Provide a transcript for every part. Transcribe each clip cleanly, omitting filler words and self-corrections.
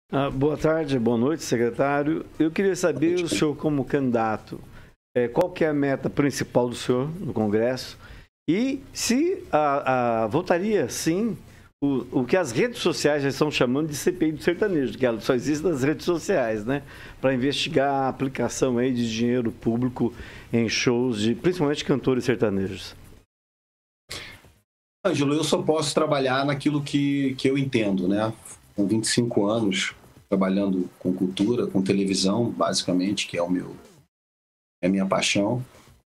Boa tarde, boa noite, secretário. Eu queria saber, o senhor como candidato, qual que é a meta principal do senhor no Congresso e se votaria, sim, o que as redes sociais já estão chamando de CPI do sertanejo, que ela só existe nas redes sociais, né? Para investigar a aplicação aí de dinheiro público em shows de, principalmente, cantores sertanejos. Ângelo, eu só posso trabalhar naquilo que eu entendo, né? Com 25 anos, trabalhando com cultura, com televisão, basicamente, que é a minha paixão.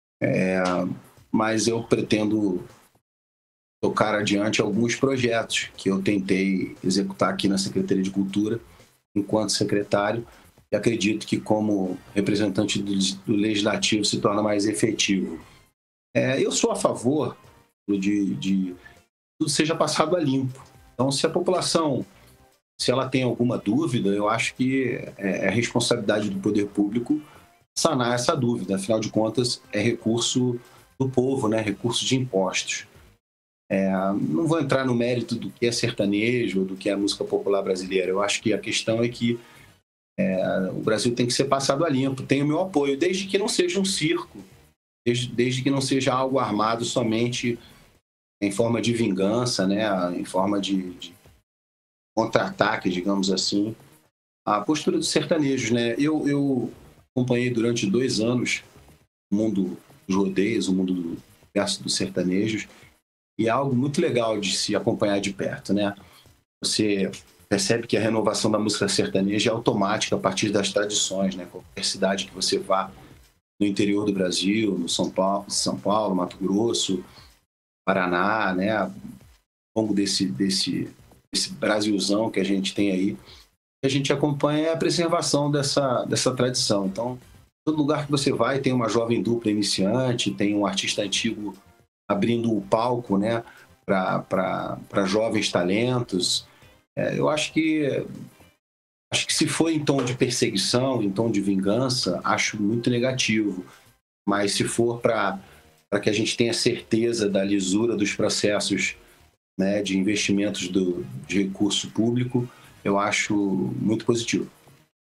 Mas eu pretendo tocar adiante alguns projetos que eu tentei executar aqui na Secretaria de Cultura, enquanto secretário, e acredito que como representante do Legislativo se torna mais efetivo. Eu sou a favor de tudo seja passado a limpo. Então, se a população, se ela tem alguma dúvida, eu acho que é responsabilidade do poder público sanar essa dúvida. Afinal de contas, é recurso do povo, né? Recurso de impostos. Não vou entrar no mérito do que é sertanejo, do que é a música popular brasileira. Eu acho que a questão é que o Brasil tem que ser passado a limpo. Tem o meu apoio, desde que não seja um circo, desde que não seja algo armado somente em forma de vingança, né? Em forma de contra-ataque, digamos assim. A postura dos sertanejos, né? Eu acompanhei durante 2 anos o mundo dos rodeios, o mundo do universo dos sertanejos, e é algo muito legal de se acompanhar de perto, né? Você percebe que a renovação da música sertaneja é automática a partir das tradições, né? Qualquer cidade que você vá no interior do Brasil, no São Paulo, Mato Grosso, Paraná, né? Ao longo desse Brasilzão que a gente tem aí, a gente acompanha a preservação dessa tradição. Então, todo lugar que você vai tem uma jovem dupla iniciante, tem um artista antigo abrindo o palco, né, para jovens talentos. Eu acho que se for em tom de perseguição, em tom de vingança, acho muito negativo. Mas se for para que a gente tenha certeza da lisura dos processos, né, de investimentos de recurso público, eu acho muito positivo.